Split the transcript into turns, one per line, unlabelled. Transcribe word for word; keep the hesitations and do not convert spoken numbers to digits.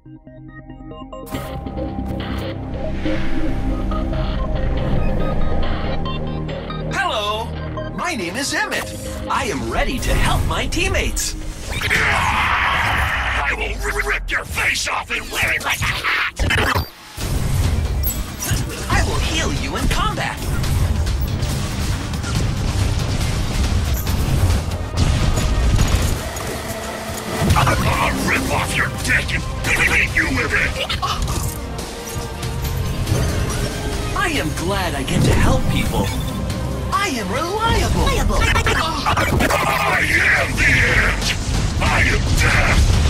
Hello! My name is Emet. I am ready to help my teammates.
I will rip your face off and wear it like a hat!
I will heal you in combat.
I'll rip off your dick and beat you with it!
I am glad I get to help people. I am reliable.
I am the end! I am death!